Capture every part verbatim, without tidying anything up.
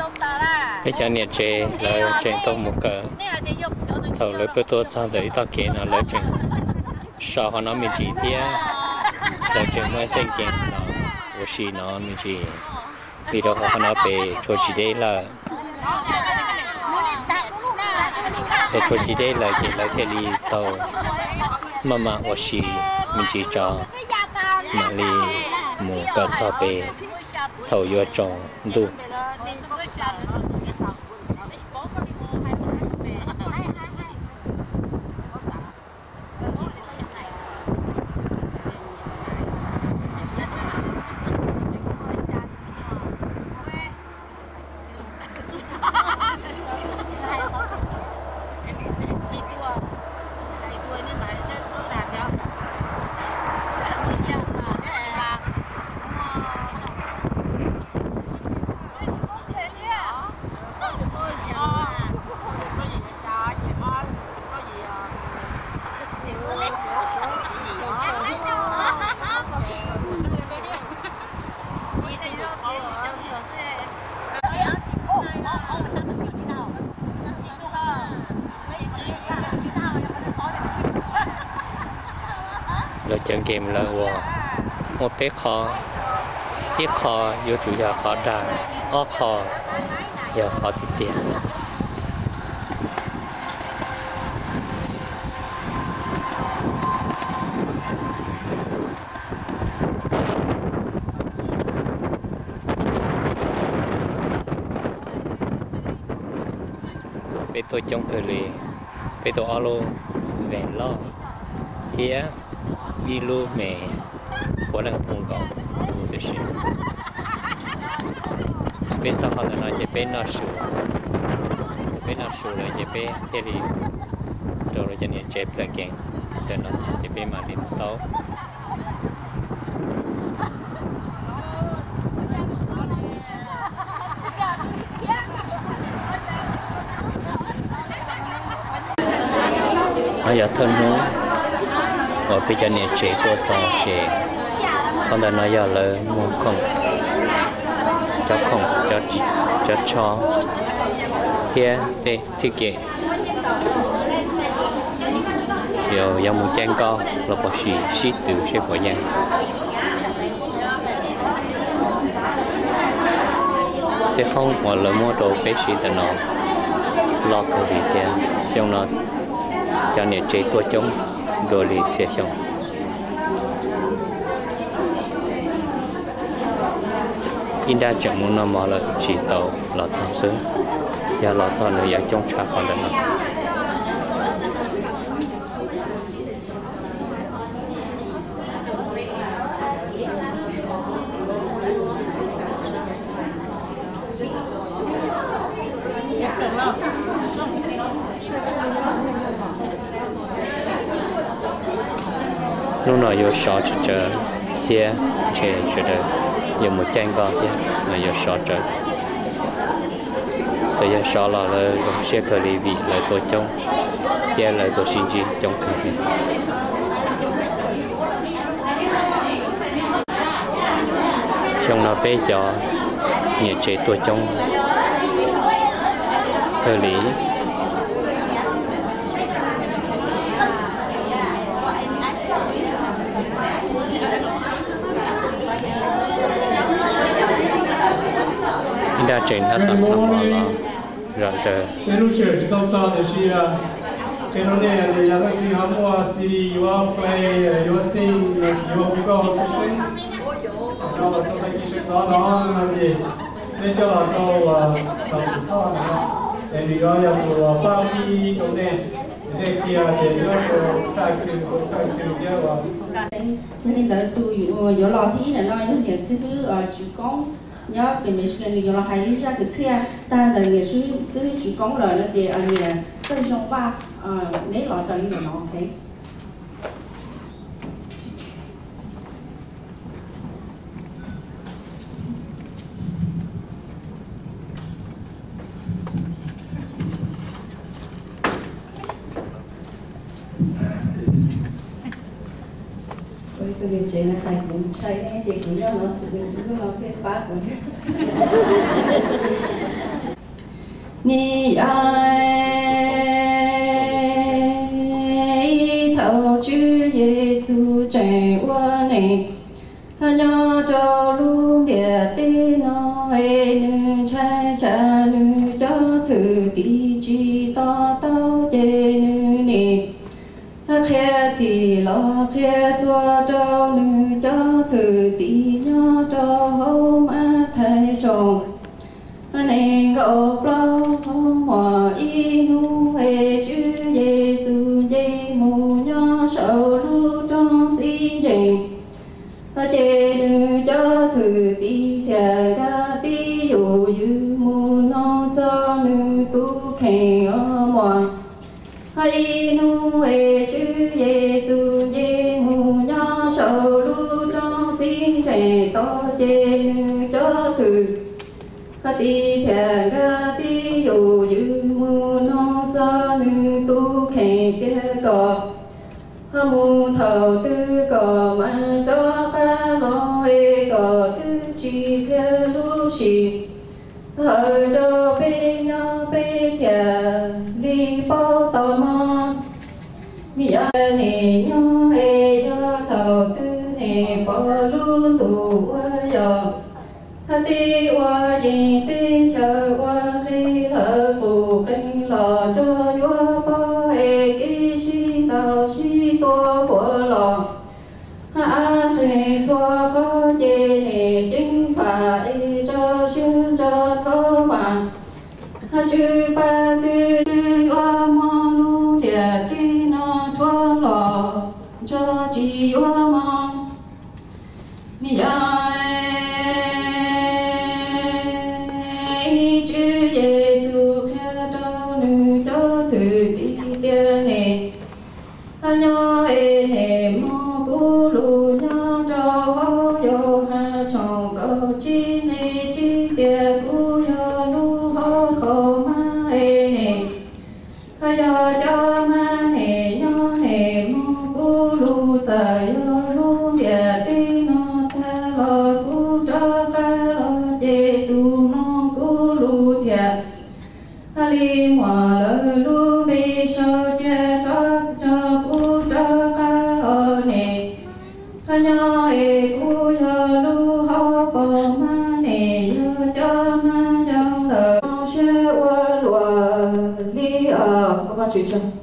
bây giờ nhiệt chế là trên tôi một cái thầu lấy bữa tôi sang tới tao kia là lấy trên sau họ nó mình chỉ tiếc lấy trên mới tên kiện là của chị nó mình chỉ vì đó họ nó về cho chị đấy là để cho chị đấy là chỉ lấy cái đi tàu mà mà của chị mình chỉ cho mà đi một cái cho về thầu vô trồng đủ rồi chân game là một bé kho ít kho vô chủ nhà kho đàn ó kho giờ kho tiền tiền bé tôi trong cửa lì bé tôi alo vẹn lo thì đi luôn mẹ của đang phong cầu một cái gì bên sau họ nói chỉ bên nó sửa bên nó sửa rồi chỉ bên thế thì rồi rồi cho nên chép lại kiện cho nó chỉ bên mà đi tàu nó giờ thân nữa ở phía trên này chế của trò chế còn đây nó giờ là mua không cho không cho cho cho kia đây thiết kế giờ giờ một trang co là có gì ship từ ship của nhà thế không mà là mua đồ cái gì thì nó lo cái gì kia trong nó cho nên chế của chúng rồi đi xe xong in ra chẳng muốn nó mà là chỉ tàu lọt xong sớm và lọt xong nữa ở trong trà còn được nó lúc nào vô sọ chờ kia chờ chờ đợi dùng một trang co kia mà vô sọ chờ bây giờ sọ là là dùng xe cờ lì vị lại tôi trong kia lại tôi xin gì trong cờ lì trong nó bé cho nhà chế tôi trong cờ lì đã trên hết tận năm là rồi trời. cái lúc sửa chỉ tao sao thì chỉ là cái nó này là nhà cái gì họ mua xí họ play họ sing rồi chỉ họ biết có sing nó là cái cái đó đó là gì nên cho là cho tàu to nữa để đi gọi là của bao đi chỗ này để kia để nó có tài chính có tài chính kia và nên là tôi có lo thì là nói những cái thứ chỉ có nhớ về mấy cái này là hay ra cái xe ta là nghệ sĩ sĩ chỉ có lời là gì anh nhỉ trong trong ba nếu là trong những nó ok cái việc chuyện này hay cũng chơi nghe thì cũng cho nó sự cũng nó cái phát rồi ni ai thầu chữ Giêsu chạy qua này他娘着路的的那爱女拆家女家头地基大刀姐女呢，他开起了开做着女家头地娘着后马太重，那个不话一路爱主耶稣耶母娘手路中心人。他姐女家头地天家地有有木囊家女都看阿妈，他一路为主耶稣耶母娘手路中心人到姐女家头，他地天家地有有木囊家女都看别个。他木头的个满着干老一个的几片路西，和着被鸟被天里包到吗？你呀你鸟哎呀头的你包路途我呀，他的我一定叫我你了不跟老着我包哎给心到心。多佛lòng a thầy xóa khó chế nề chính phải cho xuyên cho thơ mà chư ba tư tư hoa mô lu địa tí nó cho lò cho chỉ hoa mô ni ai chư Giêsu khe trao nữ cho thử tí tiên nề nhớ hệ mô bù lù nhớ cho hô yo ha chồng câu chi nê chi tiệt u yo lu hô khổ ma hệ nê ha yo cho ma nê nhớ hệ mô bù lù sa yo lu tiệt ti nó tha lo cu cho ca lo dê tu nó cu lu tiệt ha li hòa lơ lu bi so che cho cho cu cho ca ở nè ha nhớ e cu yo lu hô bồ ma nè yo cho ma yo tờ sẽ qua lùa li ở các bạn chịu chân.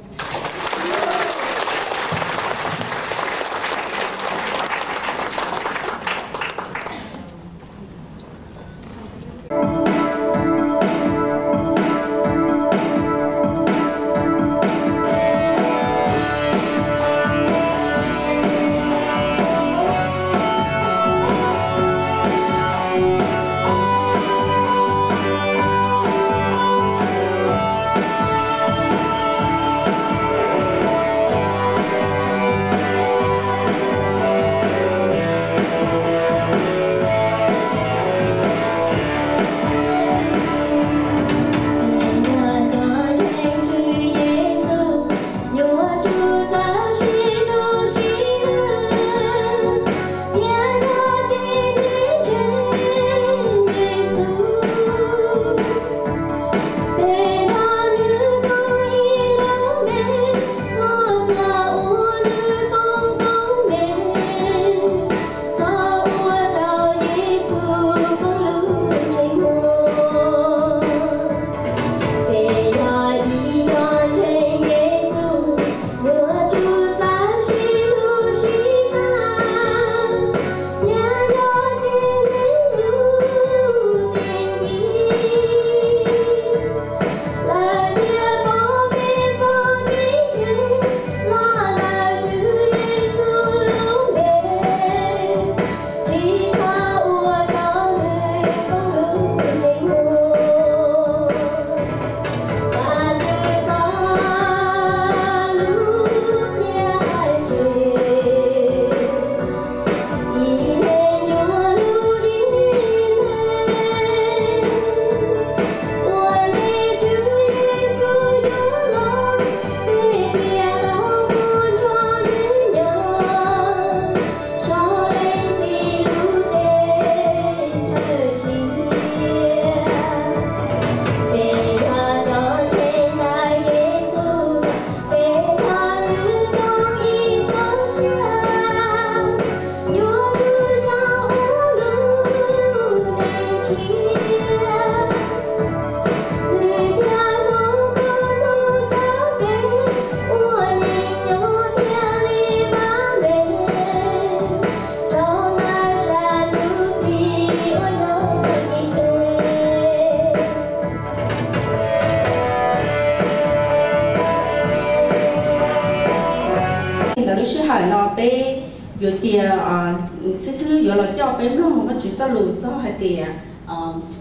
lại nó bé vừa tiền à sẽ thứ vừa là cho bé nó mà chỉ cho lù cho hai tiền à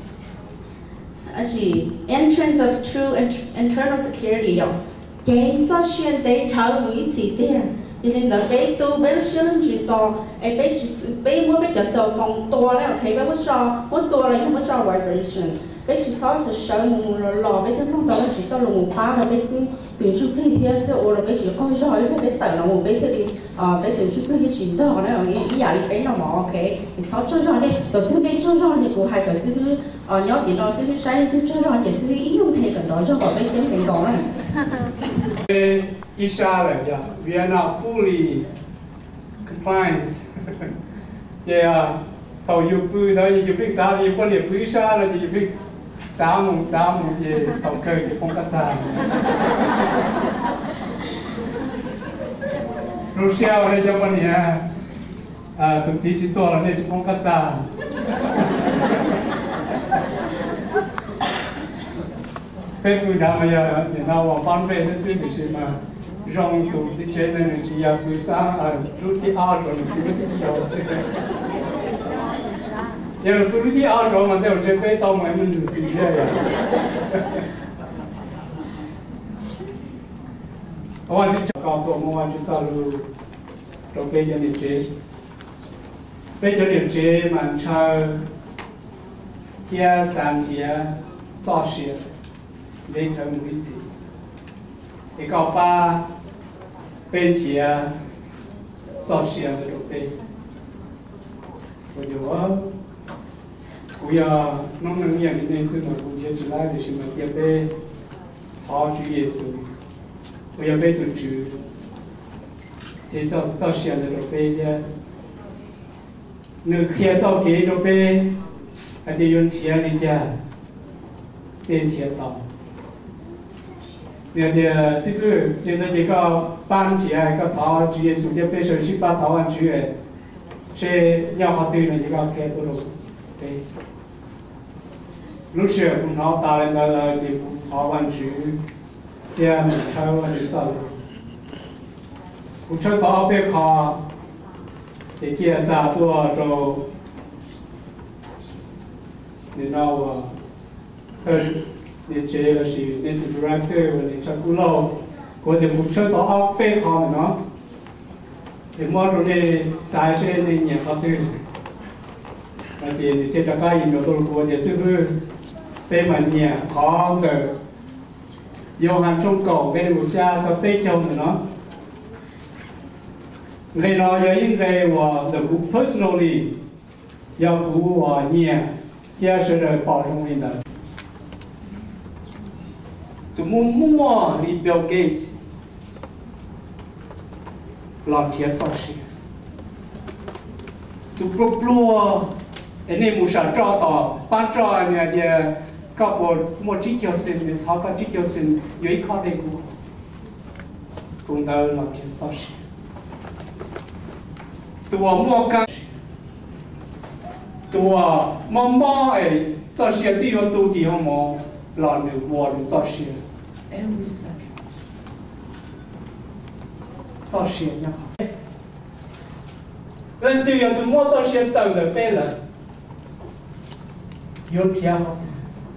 chỉ entrance of true internal security rồi chính cho xuyên để tháo mũi chỉ tiền cho nên là bé tu bé nó xuyên chỉ to ai bé bé muốn bé cho sầu phòng to đấy ok bé muốn cho muốn to là nhưng muốn cho vibration bé chỉ sáu sẽ sáu mùng lò bé thứ nó to chỉ cho lùng phá rồi bé cứ từ chút khi thì thì ô là bé chỉ coi rồi bé bé tẩy nó một bé thì à bé từ chút khi chỉ đó đấy ý ý là bé nó mỏ ok thì sáu cho rồi đi đầu tiên bé cho rồi thì của hai cái thứ à nhớ thì nó sẽ sai thứ cho rồi thì sẽ ý用thể cần đó cho họ bé cái mình còn này Israel, yeah, we are not fully compliant. Yeah, thầu yêu bự đó, yêu bự sao thì phân biệt bự sao là yêu bự giá mùng giá mùng thì thầu khơi thì không cắt giá. Russia ở đây cho bọn nhà, à, tụi chị chỉ to là nên chỉ không cắt giá. Bây giờ bây giờ thì nào vào ban về nó xin được gì mà rong tụ chỉ chế nên chỉ là buổi sáng à lúc thì áo rồi thì lúc thì áo sẽ giờ lúc thì áo rồi mà đều chế phải tao mà mình được gì vậy hôm nay chỉ có tụi hôm nay chỉ sao luôn rồi bây giờ đi chế bây giờ đi chế mà chơi thiên sản chế造势lên thành mũi chỉ thì có ba bên chia造势的准备，我有啊，我要农能业民内是嘛，目前之来的什么也被好主也是，我要被准许，这造造势的准备的，那开造给准备，还得用钱的家，变钱到。เนี่ยเดี๋ยวสิคือเดี๋ยวเราจะก็บ้านเชียก็ท้อจีเอสุเดียไปเชิญชิบ้านท้อวันจีเอเช่ยาวเขาตื่นเราจะก็แค่ตัวเราไปรู้เชื่อคุณท้อตาเลยเราจะท้อวันจีเที่ยมเช้าวันจีสั่งคุณเช้าท้อไปขอเที่ยสาตัวเราเนี่ยเราเธอเนี่ยเจอสิเนี่ยที่ดีเรคเตอร์วันนี้ชักกูเล่าก็จะมุ่งเชื่อต่อเอาไปขอเนาะเดี๋ยวมอตรงนี้สายเช่นนี้เนี่ยเขาตื่นแล้วที่เนี่ยที่ตะการยิงเราตัวกูเดี๋ยวซื้อเป็นมันเนี่ยของเดอโยฮันจงเก่าเป็นอุตสาหะเป็นเจ้าเนาะไงเนาะยังยิ่งไงว่าแต่กู personally 要กูว่าเนี่ยที่是的保证你的。từ mua mua đi Bill Gates làm thiệt cho sự từ pro pro anh em muốn sản cho tỏ ban cho anh nhà thì các bộ mua chỉ cho sinh thì tháo các chỉ cho sinh dưới khó đây của chúng ta làm thiệt cho sự từ mua cái từ mua mua ấy cho sự thì có tu thì không mua làm được mua được cho sự every second 造势也好人对要对莫造势等的背了有偏好的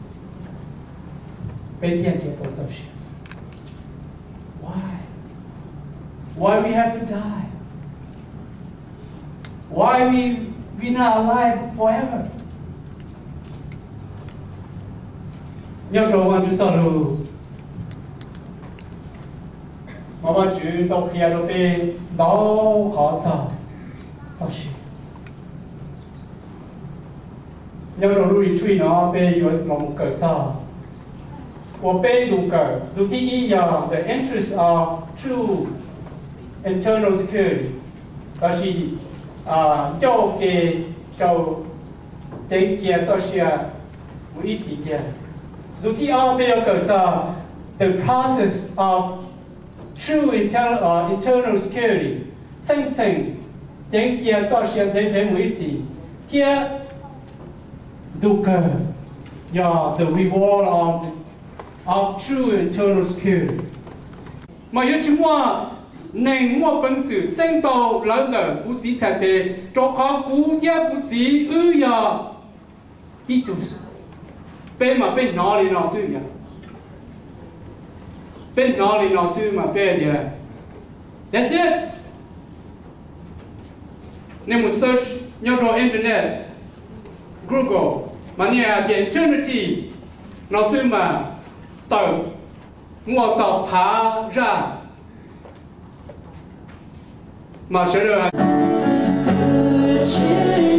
被天天都造势 why why we have to die why we we not alive forever 要找我去造路我们住到去那边都好造造势要找路一吹呢被有龙格造我被路格路第一呀 the interest of true internal security 但是啊交给交整体造势我一起的路第二被有格造 the process of true internal, uh, internal security, same thing. Chính kia cho xem đến đến mấy gì, kia dukkha, yeah, the reward of of true internal security. Mà nếu chúng ta nên mua bằng sự sinh tồn lớn đời bút chỉ thật thì cho khó cú gia bút chỉ ư giờ đi chủ bên mà bên nó đi nó sư nhỉ bên nó đi nó sư mà bên gì that's it nên một search nhau cho internet Google mà nhà điện chân chỉ nó sư mà tờ mua tàu phá ra mà sẽ được